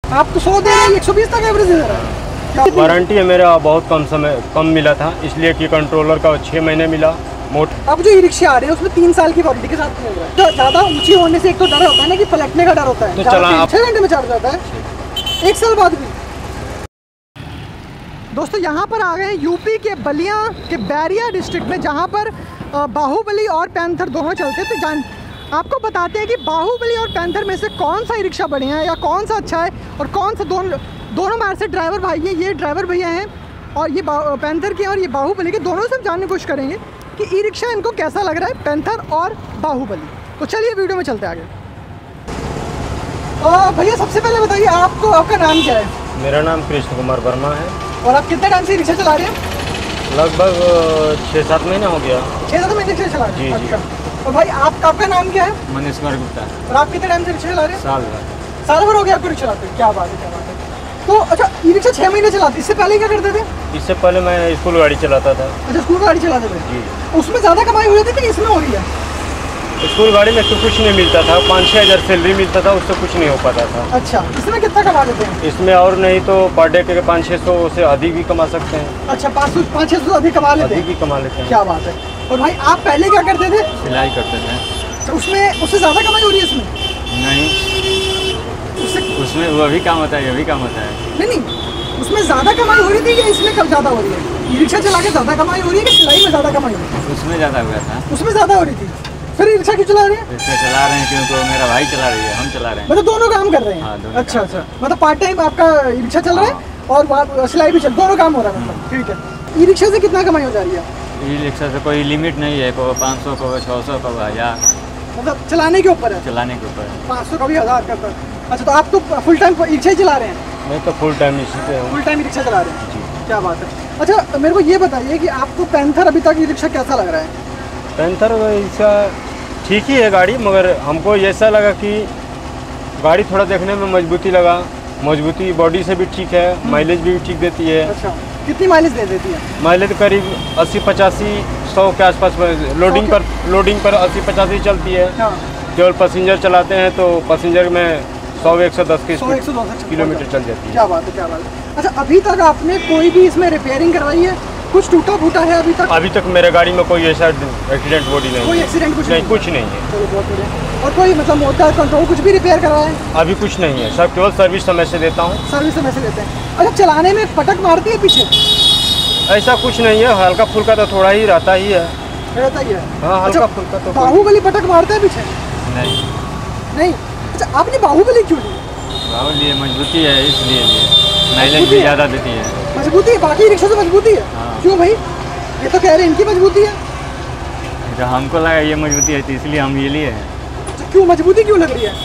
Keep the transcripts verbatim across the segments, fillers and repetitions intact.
आप तो सौ दे रहे हैं, एक सौ बीस तक एवरेज दे रहा है। वारंटी है मेरा बहुत कम समय कम मिला था, इसलिए कि कंट्रोलर का छः महीने मिला। मोट अब जो ई रिक्शा आ रहे हैं उसमें तीन साल की वारंटी के साथ मिल रहा है। तो ज़्यादा ऊंची होने से एक तो डर होता है ना कि पलटने का डर होता है, तो चला छः घंटे में चार्ज जाता है एक साल बाद भी। दोस्तों यहाँ पर आ गए हैं यूपी के बलिया के बैरिया डिस्ट्रिक्ट में, जहाँ पर बाहुबली और पैंथर दोनों चलते थे। जान आपको बताते हैं कि बाहुबली और पैंथर में से कौन सा ई रिक्शा बढ़िया है या कौन सा अच्छा है, और कौन सा दोनों दोनों हमारे से ड्राइवर भाई हैं। ये ड्राइवर भैया हैं और ये पैंथर के और ये बाहुबली के, दोनों से हम जानने की कोशिश करेंगे कि ई रिक्शा इनको कैसा लग रहा है, पैंथर और बाहुबली। तो चलिए वीडियो में चलते आगे। भैया सबसे पहले बताइए आपको, आपका नाम क्या है? मेरा नाम कृष्ण कुमार वर्मा है। और आप कितने टाइम से रिक्शा चला रहे हैं? लगभग छः सात महीने हो गया। छः सात महीने से चला रहे हैं? जी अच्छा। और भाई आप, आपका नाम क्या है? मनीष कुमार गुप्ता। और आप कितने टाइम से रिक्शा चला रहे हैं? साल भर। साल भर हो गया आपको रिक्शा चलाते हैं? क्या बात है, क्या बात है। तो अच्छा, ई रिक्शा छः महीने चलाते, इससे पहले क्या करते थे? इससे पहले मैं स्कूल गाड़ी चलाता था। अच्छा, स्कूल गाड़ी चलाते थे। जी। उसमें ज़्यादा कमाई हो जाती थी कि इसमें हो रही है? स्कूल गाड़ी में तो कुछ नहीं मिलता था, पाँच छः हज़ार सैलरी मिलता था, उससे कुछ नहीं हो पाता था। अच्छा, इसमें कितना कमा लेते हैं? इसमें और नहीं तो पर डे के पाँच छः सौ से अधिक भी कमा सकते हैं। अच्छा, पाँच सौ पाँच छः सौ अधिक कमा लेते हैं? अधिक भी कमा लेते हैं। क्या बात है। और भाई आप पहले क्या करते थे? सिलाई करते थे। तो उसमें उससे ज़्यादा कमाई हो रही है इसमें? नहीं, उससे उसमें वो भी काम होता है, ये भी काम होता है। नहीं नहीं, उसमें ज़्यादा कमाई हो रही थी या इसमें कब ज़्यादा हो रही है? ई रिक्शा चला के ज़्यादा कमाई हो रही है कि सिलाई में ज़्यादा कमाई हो रही है? उसमें ज़्यादा हुआ था। उसमें ज़्यादा हो रही थी, फिर ई रिक्शा क्यों चला रहे हैं? रिक्शा चला रहे हैं क्योंकि मेरा भाई चला रही है, हम चला रहे हैं। मतलब दोनों काम कर रहे हैं? हाँ, दोनों अच्छा अच्छा, मतलब पार्ट टाइम आपका ई रिक्शा चल रहा है और वहाँ सिलाई भी चल, दोनों काम हो रहा है। मतलब ठीक है। ई रिक्शा से कितना कमाई हो जा रही है? ई रिक्शा से कोई लिमिट नहीं है, को पाँच सौ को छः सौ को हज़ार, मतलब चलाने के ऊपर है? चलाने के ऊपर है। पाँच सौ का भी हज़ार का ऊपर। अच्छा, तो आप तो फुल टाइम ई रिक्शा ही चला रहे हैं? मैं तो फुल टाइम इसी पे हूँ। फुल टाइम ई रिक्शा चला रहे हैं? क्या बात है। अच्छा, मेरे को ये बताइए कि आपको पैंथर अभी तक ई रिक्शा कैसा लग रहा है? पैंथर इसका ठीक ही है गाड़ी, मगर हमको ऐसा लगा कि गाड़ी थोड़ा देखने में मजबूती लगा, मजबूती बॉडी से भी ठीक है, माइलेज भी ठीक देती है। अच्छा, कितनी माइलेज दे देती है? माइलेज करीब अस्सी पचासी सौ के आसपास, लोडिंग पर लोडिंग पर अस्सी पचासी चलती है। हाँ। केवल पैसेंजर चलाते हैं तो पैसेंजर में सौ एक सौ दस सौ एक सौ दस किलोमीटर चल जाती है। क्या बात है, क्या बात है। अच्छा, अभी तक आपने कोई भी इसमें रिपेयरिंग करवाई है? कुछ टूटा फूटा है अभी तक? अभी तक मेरे गाड़ी में कोई ऐसा एक्सीडेंट बॉडी नहीं, कोई एक्सीडेंट कुछ नहीं, कुछ नहीं है। चलो बहुत बढ़िया। और कोई मतलब मोटर कंट्रोल कुछ भी रिपेयर करवाया है? अभी कुछ नहीं है, सब केवल सर्विस समय से देता हूँ। सर्विस समय से देते हैं। अच्छा, चलाने में पटक मारती है पीछे? ऐसा कुछ नहीं है, हल्का फुल्का तो थोड़ा ही रहता ही है। रहता ही है? हाँ, हल्का फुल्का तो। बाहुबली पटक मारता है पीछे? नहीं नहीं। अच्छा, आपने बाहुबली क्यों ली? बाहुबली मजबूती है इसलिए लिए, माइलेज भी ज़्यादा देती है। मजबूती है, बाकी रिक्शा से मजबूती है? हाँ। क्यों भाई, ये तो कह रहे हैं इनकी मजबूती है। तो हमको लगा ये मजबूती है, इसलिए हम ये लिए हैं। तो क्यों मजबूती क्यों लग रही है?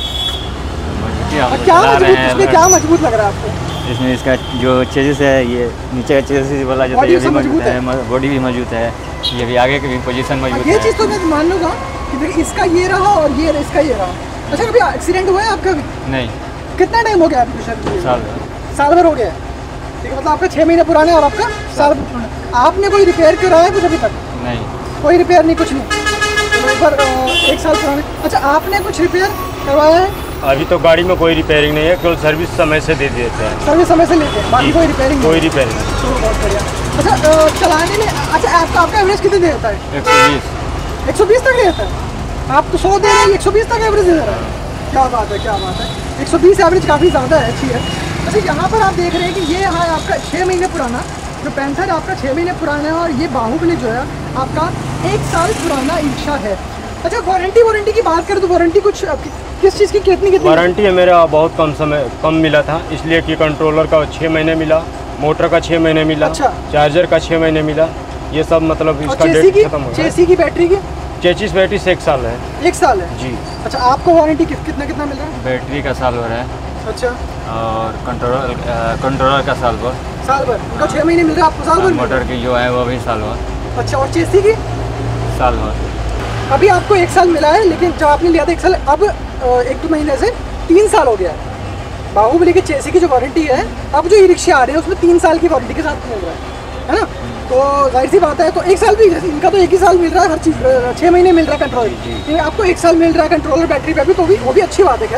मजबूती हम क्या चला रहे मजबूत, हैं। इसमें क्या मजबूत लग रहा है आपको? इसमें इसका जो चेजिस है, ये नीचे का चेजिस बोला जाता है, ये भी मजबूत है, बॉडी भी मजबूत है, ये भी आगे की भी पोजीशन मजबूत है। ये चीज़ तो मैं मान लूँगा कि देखिए इसका ये रहा और ये इसका ये रहा। अच्छा, कभी एक्सीडेंट हुआ है आपका भी? नहीं। कितना टाइम हो गया आपको? शायद साल भर। साल भर हो गया है। ठीक है, मतलब आपका छः महीने पुराना है और आपका साल भर पुराना। आपने कोई रिपेयर कराया है कुछ अभी तक? नहीं, कोई रिपेयर नहीं, कुछ नहीं। पर एक साल पुराने। अच्छा, आपने कुछ रिपेयर करवाया है? अभी तो गाड़ी में कोई रिपेयरिंग नहीं है, केवल सर्विस समय से दे देते हैं। सर्विस समय से लेते हैं, बाकी कोई रिपेयरिंग? कोई रिपेयरिंग नहीं। तो बहुत बढ़िया। अच्छा, चलाने में अच्छा आपका आपका एवरेज कितने देता है? एक सौ बीस एक सौ बीस तक देता है? आप तो सौ दे रहे हैं, एक सौ बीस तक एवरेज दे रहा है? क्या बात है, क्या बात है। एक सौ बीस एवरेज काफ़ी ज़्यादा है, अच्छी है। अच्छा, यहाँ पर आप देख रहे हैं कि ये है आपका छः महीने पुराना, जो पैंथर आपका छः महीने पुराना है, और ये बाहुबली जो है आपका एक साल पुराना रिक्शा है। अच्छा, वारंटी वारंटी की बात करें तो वारंटी कुछ किस चीज़ की कितनी कितनी? वारंटी है मेरा बहुत कम समय कम मिला था, इसलिए कि कंट्रोलर का छः महीने मिला, मोटर का छः महीने मिला। अच्छा। चार्जर का छः महीने मिला, ये सब मतलब इसका डेट खत्म हो गया। चेसी की बैटरी की? चेचिस बैटरी से एक साल है। एक साल है जी। अच्छा, आपको वारंटी कितना कितना मिल रहा है? बैटरी का साल भर है। अच्छा। और कंट्रोलर कंट्रोलर का साल भर। साल भर? उनका छः महीने मिल रहा है, आपको साल भर? मोटर की जो है वो भी साल भर। अच्छा, और चेसी की? साल भर। अभी आपको एक साल मिला है, लेकिन जब आपने लिया था एक साल, अब एक दो महीने से तीन साल हो गया है। बाहुबली के चेसी की जो वारंटी है, अब जो ई रिक्शा आ रहे हैं उसमें तीन साल की वारंटी के साथ मिल रहा है, है ना? तो जाहिर सी बात है, तो एक साल भी, जैसे इनका तो एक ही साल मिल रहा है, हर चीज़ छः महीने मिल रहा है कंट्रोल, आपको एक साल मिल रहा है कंट्रोलर बैटरी पे भी, तो भी वो भी अच्छी बात है। खैर,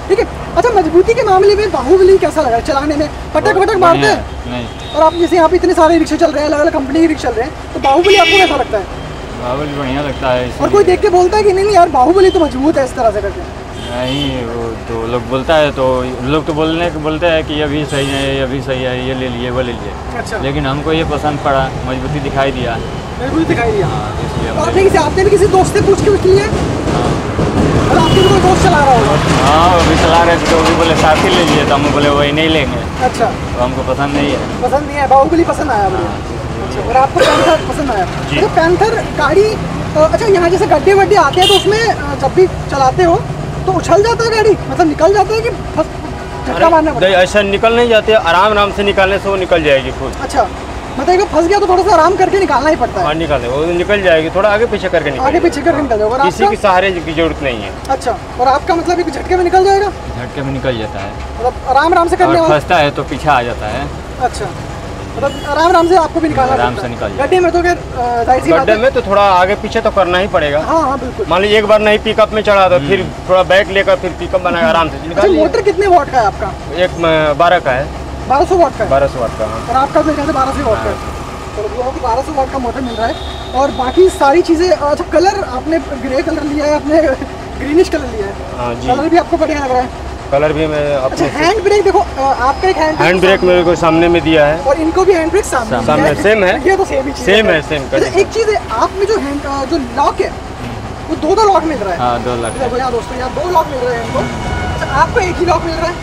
ठीक है। अच्छा, मजबूती के मामले में बाहुबली कैसा लगा चलाने में? पटक पटक मारते हैं? नहीं। और आप जैसे यहाँ पे इतने सारे रिक्शे चल रहे हैं, अलग अलग कंपनी के रिक्शे चल रहे हैं, तो बाहुबली आपको कैसा लगता है? बाहुबली बढ़िया लगता है। और कोई देख के बोलता है कि नहीं नहीं यार बाहुबली तो मजबूत है इस तरह से करके? नहीं, वो तो लोग बोलता है तो लोग तो बोलने बोलते हैं कि ये भी सही है, ये भी सही है, ये ले लिए वो ले लिए। अच्छा। लेकिन हमको ये पसंद पड़ा, मजबूती दिखाई दिया। मजबूती दिखाई दिया। हाँ, इसलिए तो हम आपने ले किसी आपने भी किसी दोस्त से पूछ के उसके लिए? हाँ। और आपके भी कोई दोस्त चला रहा होगा? हाँ, वो भी चला रहे थे तो वो भी बोले साथ ही ले लिए, तो हम बोले वही नहीं लेंगे, अच्छा। तो हमको पसंद नहीं है। पसंद नहीं है, बाहुबली पसंद आया मुझे। अच्छा, और आपको पैंथर पसंद आया? जी। तो पैंथर गाड़ी अ, अच्छा यहाँ जैसे गड्ढे वड्ढे आते हैं तो उसमें अ, जब भी चलाते हो तो उछल जाता है गाड़ी, मतलब निकल जाता है कि फंस झटका मारना पड़ता नहीं, ऐसा निकल नहीं जाते, आराम आराम से निकालने से वो निकल जाएगी खुद। है? अच्छा, मतलब एक बार फंस गया तो थोड़ा सा आराम करके निकालना ही पड़ता है। हाँ, निकाले वो निकल जाएगी, थोड़ा आगे पीछे करके निकल आगे पीछे करके निकल जाएगा। और किसी आपका? के सहारे की जरूरत नहीं है। अच्छा, और आपका मतलब एक झटके में निकल जाएगा, झटके में निकल जाता है मतलब आराम आराम से करने और वाला? फंसता है तो पीछे आ जाता है। अच्छा, मतलब आराम आराम से आपको भी निकालना आराम पड़ता से है। निकाल गड्ढे में तो फिर अ, जाहिर सी बात गड्ढे है। में तो थोड़ा आगे पीछे तो करना ही पड़ेगा। हाँ हाँ बिल्कुल। मान लीजिए एक बार नहीं पिकअप में चढ़ा तो फिर थोड़ा बैक लेकर फिर पिकअप बनाएगा, आराम से अच्छा, निकाल लिया। मोटर कितने वॉट का है आपका? एक बारह का है, बारह सौ वॉट का है? बारह सौ वाट का। हाँ। और आपका मेरे ख्याल से बारह सौ वॉट का है। तो लोगों को बारह सौ वॉट का मोटर मिल रहा है। और बाकी सारी चीज़ें, अच्छा कलर आपने ग्रे कलर लिया है, आपने ग्रीनिश कलर लिया है, हाँ जी, कलर भी आपको बढ़िया लग रहा है। कलर भी मैं अच्छा, अपने हैंड ब्रेक देखो, अ, आपका एक हैंड हैंड ब्रेक मेरे को सामने में दिया है। और इनको भी हैंड ब्रेक सामने सामने दिया सेम है। ये तो सेम ही चीज़ सेम है, सेम अच्छा, एक चीज़ है, आप में जो हैंड अ, जो लॉक है वो दो दो लॉक मिल रहा है। हाँ, दो लाख। देखो यहाँ दोस्तों, यहाँ दो लॉक मिल रहे हैं इनको। अच्छा, आपको एक ही लॉक मिल रहा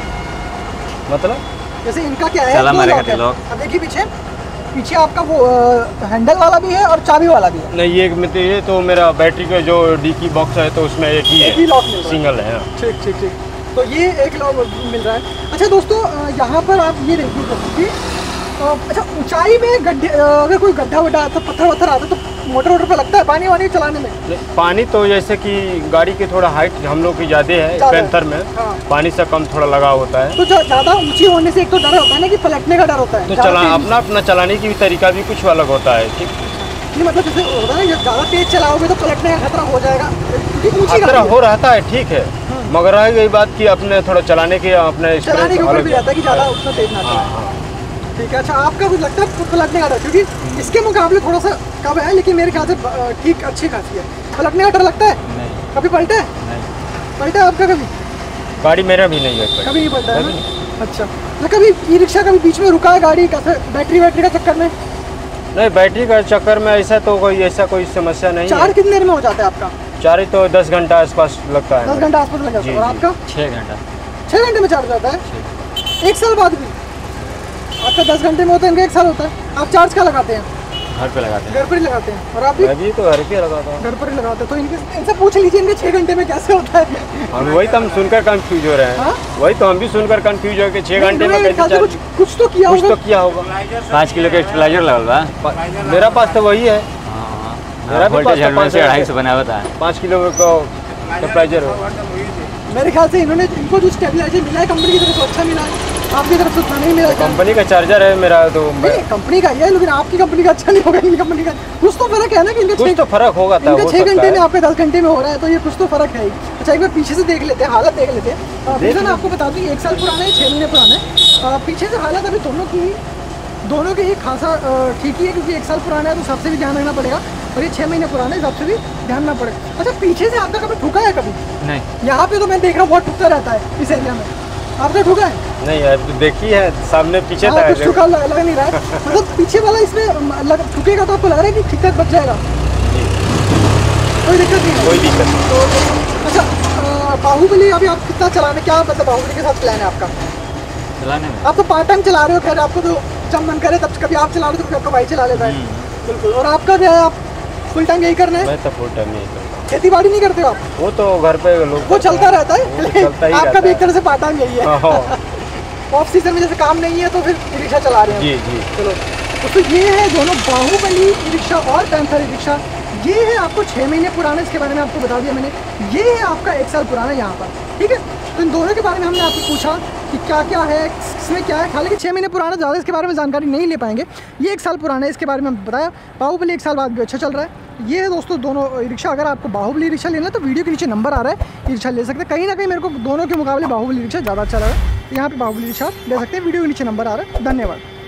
है? मतलब जैसे इनका क्या है, चला दो मारेगा लॉक है। लॉक। अब देखिए पीछे, पीछे आपका वो हैंडल वाला भी है और चाबी वाला भी है। नहीं, ये मतलब ये तो मेरा बैटरी का जो डी की बॉक्स है तो उसमें एक ही एक ही है, लॉक मिल रहा है। सिंगल है। हाँ। ठीक ठीक ठीक, तो ये एक लॉक मिल रहा है। अच्छा दोस्तों, अ, यहाँ पर आप ये देखिए दोस्तों कि अ, अच्छा ऊंचाई में गड्ढे, अ, अगर कोई गड्ढा वड्ढा आता, पत्थर वत्थर आता तो मोटर वोटर पे लगता है पानी वानी चलाने में? नहीं, पानी तो जैसे कि गाड़ी की थोड़ा हाइट हम लोग की ज़्यादा है ज़्यादा है। पैंथर में, हाँ। पानी से कम थोड़ा लगा होता है। तो जो ज़्यादा ऊंची होने से एक तो डर होता है ना कि पलटने का डर होता है। तो ज़्यादा चला तेज- अपना अपना चलाने की भी तरीका भी कुछ अलग होता है। ठीक, नहीं मतलब जैसे होता है ना, ज़्यादा तेज चलाओगे तो पलटने का खतरा हो जाएगा, क्योंकि ऊंची खतरा गाड़ी है। हो रहता है, ठीक है, मगर रह गई बात कि अपने थोड़ा चलाने के अपने चलाने के ऊपर भी रहता है कि ज़्यादा हाँ, उतना तेज ना चलाए। हाँ। ठीक है। अच्छा, आपका कुछ लगता है पलटने का डर, क्योंकि इसके मुकाबले थोड़ा सा कम है, लेकिन मेरे ख्याल से अ, ठीक अच्छी खासी है। पलटने का डर लगता है? नहीं। कभी पलटा है? नहीं। पलटा है आपका कभी? गाड़ी मेरा भी नहीं है। कभी नहीं पलटा है कभी ना? अच्छा, तो कभी ई रिक्शा कभी बीच में रुका है गाड़ी कैसे, बैटरी वैटरी का चक्कर में? नहीं, बैटरी का चक्कर में ऐसा तो कोई ऐसा कोई समस्या नहीं चार्ज है। कितनी देर में हो जाता है आपका? चार्ज तो दस घंटा आसपास लगता है। दस घंटा आसपास लग जाता है। जी, और जी। आपका? छः घंटा। छः घंटे में चार्ज हो जाता है? एक साल बाद भी? आपका दस घंटे में होता है, इनका एक साल होता है। आप चार्ज क्या लगाते हैं? घर पे लगाते हैं। घर पर ही लगाते हैं। और आप भी मैं भी तो घर पे लगाता हूँ। घर पर ही लगाते हैं। तो इनके इनसे पूछ लीजिए इनके छः घंटे में कैसे होता है। हम वही तो हम सुनकर कंफ्यूज हो रहे हाँ? हैं। वही तो हम भी सुनकर कंफ्यूज हो कि छः घंटे में इन्होंने कैसे ख्याल से चार्ज- कुछ कुछ तो किया कुछ होगा। तो किया होगा। पाँच किलो के स्टेबलाइजर लगल बा। प- मेरा पास तो वही है, हाँ, मेरा भी वोल्टेज पाँच- हंड्रेड पाँच से है। अढ़ाई सौ बना होता है। पाँच किलो का टेम्परेचर हो। मेरे ख्याल से इन्होंने इनको जो स्टेबलाइजर मिला है कंपनी की तरफ से अच्छा मिला है, आपकी तरफ से उतना नहीं मिला है। कंपनी का चार्जर है मेरा तो। नहीं, कंपनी का ही है, लेकिन आपकी कंपनी का अच्छा नहीं होगा, इनकी कंपनी का कुछ तो फर्क है ना कि इनका कुछ छः तो फर्क होगा था, इनका हो छः सकता घंटे में है। आपका दस घंटे में हो रहा है, तो ये कुछ तो फर्क है ही। अच्छा, एक बार पीछे से देख लेते हैं, हालत देख लेते हैं। रीज़न आपको बता दूँ, एक साल पुराना है, छः महीने पुराना है। अ, पीछे से हालत अभी दोनों की दोनों के ही खासा अ, ठीक ही है, क्योंकि एक साल पुराना है तो सबसे भी ध्यान रखना पड़ेगा, और ये छः महीने पुराना है, सबसे भी ध्यान रखना पड़ेगा। अच्छा, पीछे से आपका कभी ठुका है कभी? नहीं। यहाँ पे तो मैं देख रहा हूँ बहुत ठुकता रहता है इस एरिया में, आपका ठुका है? नहीं यार, तो देखी है सामने पीछे हाँ, था। कुछ ठुका लग, लग नहीं रहा है। मतलब पीछे वाला इसमें अम, लग, ठुकेगा तो आपको लग रहा है कि ठीक ठाक बच जाएगा, कोई दिक्कत नहीं है? कोई दिक्कत नहीं। तो अच्छा, अ, बाहुबली अभी आप कितना चलाने, क्या मतलब बाहुबली के साथ प्लान है आपका? चलाने में आप तो पार्ट टाइम चला रहे हो, खैर आपको तो जब मन करे तब कभी आप चला रहे हो तो कभी आपका भाई चला लेता है। बिल्कुल। और आपका क्या है, आप फुल टाइम यही करना है? मैं तो फुल टाइम नहीं करता। खेती बाड़ी नहीं करते हो आप? वो तो घर पे लोग वो चलता रहता वो तो है, चलता ही आपका रहता भी एक है। तरह से पार्ट टाइम यही है। हाँ। ऑफ सीजन में जैसे काम नहीं है तो फिर ई रिक्शा चला रहे हैं। जी जी। चलो, तो ये है दोनों बाहुबली ई रिक्शा और पैंथर ई रिक्शा। ये है आपको छः महीने पुराना, इसके बारे में आपको बता दिया मैंने। ये है आपका एक साल पुराना यहाँ पर, ठीक है। तो इन दोनों के बारे में हमने आपसे पूछा कि क्या क्या है, इसमें क्या है। हालांकि छः महीने पुराना, ज़्यादा इसके बारे में जानकारी नहीं ले पाएंगे। ये एक साल पुराना है, इसके बारे में हम बताया। बाहुबली एक साल बाद भी अच्छा चल रहा है। ये है दोस्तों दोनों रिक्शा। अगर आपको बाहुबली रिक्शा लेना है तो वीडियो के नीचे नंबर आ रहा है, ये रिक्शा ले सकते हैं। कहीं ना कहीं मेरे को दोनों के मुकाबले बाहुबली रिक्शा ज़्यादा अच्छा लगा, यहाँ पर बाहुबली रिक्शा ले सकते हैं। वीडियो के नीचे नंबर आ रहा है। धन्यवाद।